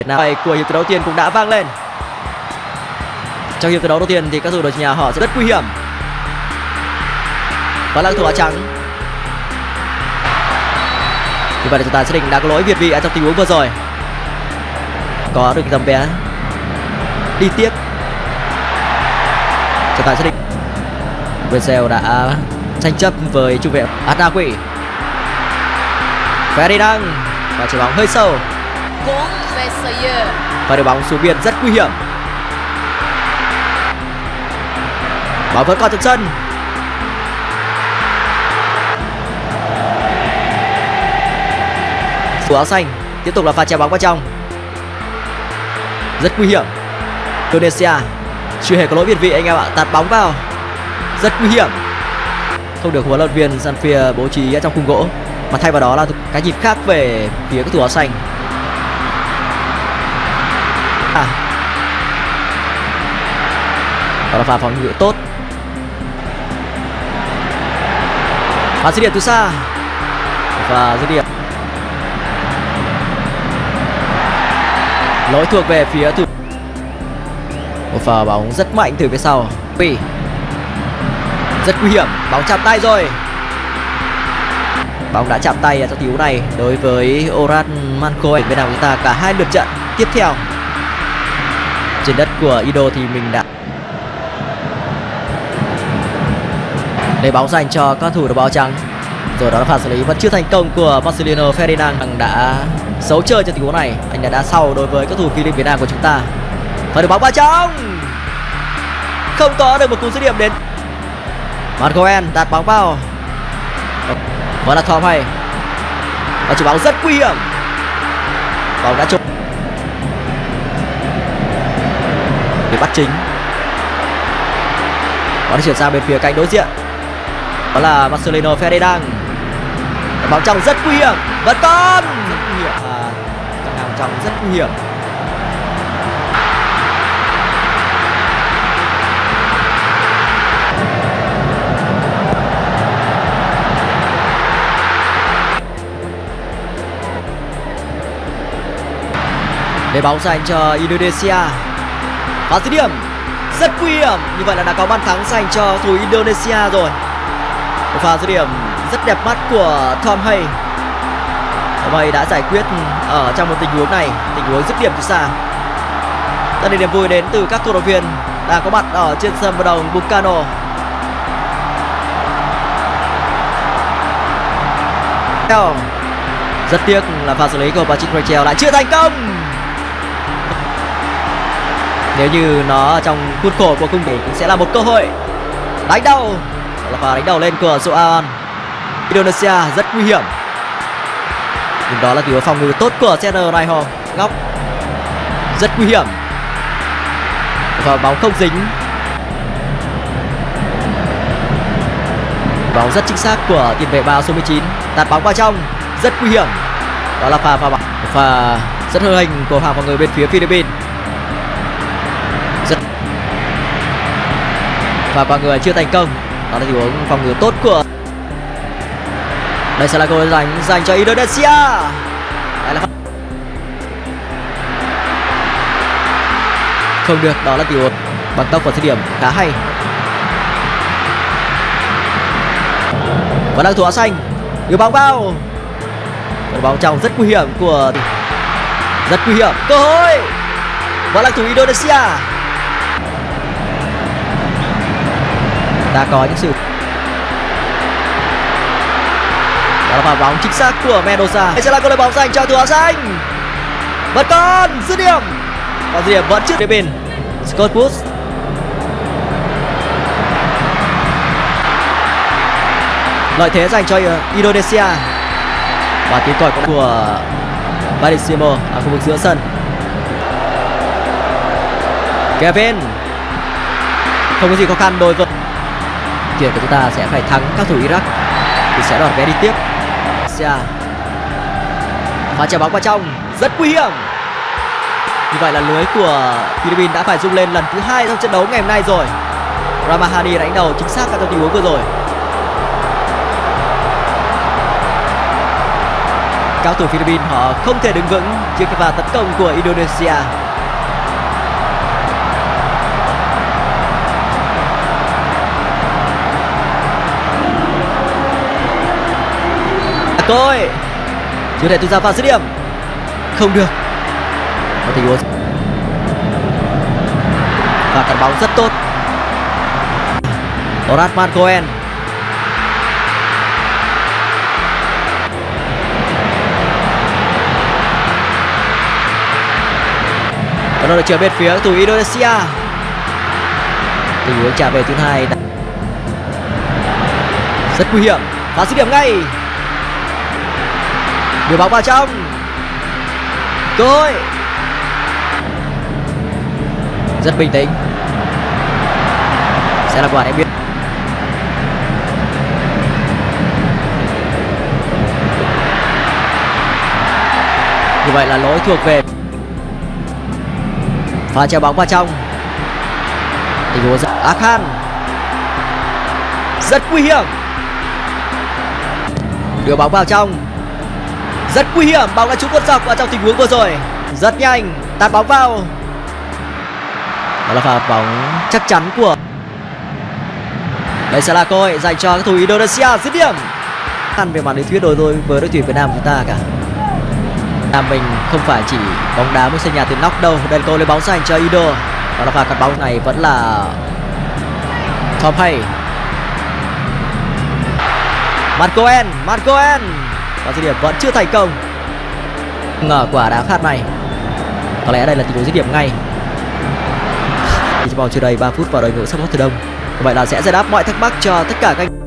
Này của hiệp thi đấu đầu tiên cũng đã vang lên. Trong hiệp thi đấu đầu tiên thì các thủ đội nhà họ sẽ rất nguy hiểm. Và là thủ áo trắng. Như vậy là chúng ta xác định đã có lỗi việt vị ở trong tình huống vừa rồi. Có được tấm vé đi tiếp. Chúng ta xác định Brazil đã tranh chấp với trung vệ Adna Quỷ. Ferdinand và trái bóng hơi sâu. Và đội bóng xuống biên rất nguy hiểm. Bóng vẫn còn trong sân. Thủ áo xanh tiếp tục là pha chèn bóng vào trong. Rất nguy hiểm. Indonesia chưa hề có lỗi việt vị anh em ạ. Tạt bóng vào rất nguy hiểm. Không được huấn luyện viên Sanfia bố trí ở trong khung gỗ, mà thay vào đó là cái nhìn khác về phía các thủ áo xanh. Đó là pha phòng ngự tốt. Và dứt điểm từ xa. Và dứt điểm. Lỗi thuộc về phía thủ. Một pha bóng rất mạnh từ phía sau. Rất nguy hiểm. Bóng chạm tay rồi. Bóng đã chạm tay trong tình huống này đối với Oran Manco. Bên nào chúng ta cả hai lượt trận tiếp theo trên đất của Indo thì mình đã lấy bóng dành cho các thủ đội áo trắng. Rồi đó là pha xử lý vẫn chưa thành công của Marcelino Ferdinand. Đã xấu chơi trong tình huống này. Anh đã đá sau đối với các thủ Philippines Việt Nam của chúng ta. Và được bóng vào trong. Không có được một cú dứt điểm đến. Marcoen đặt bóng vào. Vẫn là Tom hay. Và chuyền bóng rất nguy hiểm. Bóng đã trúng. Để bắt chính. Bóng chuyển sang bên phía cánh đối diện. Đó là Marcelino Ferdinand. Bóng trong rất nguy hiểm. Vẫn còn rất nguy hiểm. Hàng trong rất nguy hiểm. Để bóng dành cho Indonesia. Và dứt điểm rất nguy hiểm. Như vậy là đã có bàn thắng dành cho thủ Indonesia rồi. Một pha dứt điểm rất đẹp mắt của Tom Hay. Tom Hay đã giải quyết ở trong một tình huống này, tình huống dứt điểm từ xa. Tất nhiên niềm vui đến từ các cổ động viên đang có mặt ở trên sân vận động Bung Karno. Rất tiếc là pha xử lý của Patrick Rachel lại chưa thành công. Nếu như nó ở trong khuôn khổ của khung thì cũng sẽ là một cơ hội. Đánh đầu. Đó là pha đánh đầu lên của Joan. Indonesia rất nguy hiểm. Nhưng đó là tình huống phòng ngự tốt của center Raiho. Góc rất nguy hiểm. Và bóng không dính. Bóng rất chính xác của tiền vệ bao số 19. Tạt bóng vào trong rất nguy hiểm. Đó là pha rất hư hình của hàng phòng ngự bên phía Philippines. Và mọi người chưa thành công. Đó là tình huống phòng ngự tốt của. Đây sẽ là cơ hội dành cho Indonesia. Đây là không được. Đó là tình huống bằng tốc và dứt điểm khá hay. Và đang thủ áo xanh đưa bóng vào. Và bóng trong rất nguy hiểm của. Rất nguy hiểm. Cơ hội. Và là thủ Indonesia. Ta có những sự. Đó là pha bóng chính xác của Mendoza. Đây sẽ là cơ hội bóng dành cho thủ áo xanh. Vẫn còn dứt điểm. Và dứt điểm vẫn trước đến bên Scott Woods. Lợi thế dành cho Indonesia. Và tiếng còi của Barissimo ở khu vực giữa sân. Kevin. Không có gì khó khăn đối với chuyện của chúng ta sẽ phải thắng các thủ Iraq thì sẽ đoạt vé đi tiếp. Và chèn bóng vào trong rất nguy hiểm. Như vậy là lưới của Philippines đã phải rung lên lần thứ 2 trong trận đấu ngày hôm nay rồi. Ramahani đánh đầu chính xác trong tình huống vừa rồi. Các cầu thủ Philippines họ không thể đứng vững trước cái pha tấn công của Indonesia. Cơ hội chưa thể tung ra pha dứt điểm, không được. Một tình huống và cắt bóng rất tốt. Orat Marcoen. Và nó được trở bên phía cầu thủ Indonesia. Tình huống trả về thứ hai rất nguy hiểm và dứt điểm ngay. Đưa bóng vào trong. Cơ hội rất bình tĩnh, sẽ là quả đệm biên. Như vậy là lỗi thuộc về. Pha treo bóng vào trong. Tình huống Akhan rất nguy hiểm. Đưa bóng vào trong rất nguy hiểm. Bóng đã trúng cột dọc ở trong tình huống vừa rồi. Rất nhanh, tạt bóng vào. Đó là pha bóng chắc chắn của. Đây sẽ là cơ hội dành cho các thủ Indonesia dứt điểm. Khăn về mặt lý thuyết đối với đội tuyển Việt Nam chúng ta cả. Mình không phải chỉ bóng đá mới xây nhà từ nóc đâu. Đây là câu lấy bóng dành cho Indo. Đó là pha cắt bóng này vẫn là Tom Hay. Marcoen và dứt điểm vẫn chưa thành công. Ngờ quả đá phạt này. Có lẽ đây là tình huống dứt điểm ngay. Chỉ vòng chưa đầy 3 phút vào đội ngũ Sport Từ Đông. Vậy là sẽ giải đáp mọi thắc mắc cho tất cả các